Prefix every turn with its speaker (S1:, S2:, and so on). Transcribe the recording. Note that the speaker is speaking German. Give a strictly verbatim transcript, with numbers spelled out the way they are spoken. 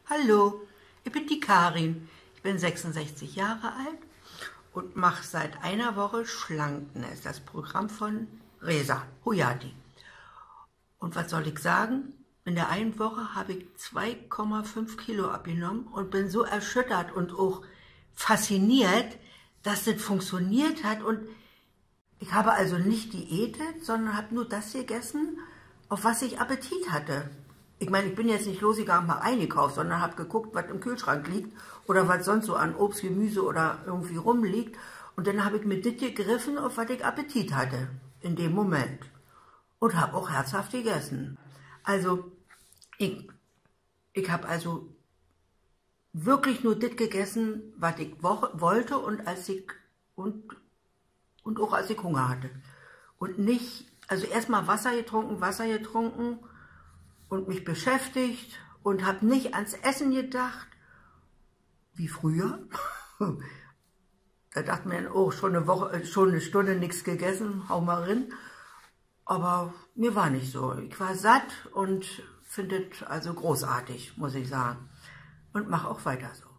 S1: Hallo, ich bin die Karin. Ich bin sechsundsechzig Jahre alt und mache seit einer Woche Schlankness, das Programm von Reza Huyati. Und was soll ich sagen? In der einen Woche habe ich zwei Komma fünf Kilo abgenommen und bin so erschüttert und auch fasziniert, dass das funktioniert hat. Und ich habe also nicht diätet, sondern habe nur das gegessen, auf was ich Appetit hatte. Ich meine, ich bin jetzt nicht losgegangen, mal eingekauft, sondern habe geguckt, was im Kühlschrank liegt oder was sonst so an Obst, Gemüse oder irgendwie rumliegt. Und dann habe ich mir das gegriffen, auf was ich Appetit hatte in dem Moment. Und habe auch herzhaft gegessen. Also, ich, ich habe also wirklich nur das gegessen, was ich wollte und, als ich, und, und auch als ich Hunger hatte. Und nicht, also erstmal Wasser getrunken, Wasser getrunken und mich beschäftigt und habe nicht ans Essen gedacht, wie früher. Da dachte man, oh, schon eine Woche, schon eine Stunde nichts gegessen, hau mal rein. Aber mir war nicht so. Ich war satt und finde es also großartig, muss ich sagen. Und mache auch weiter so.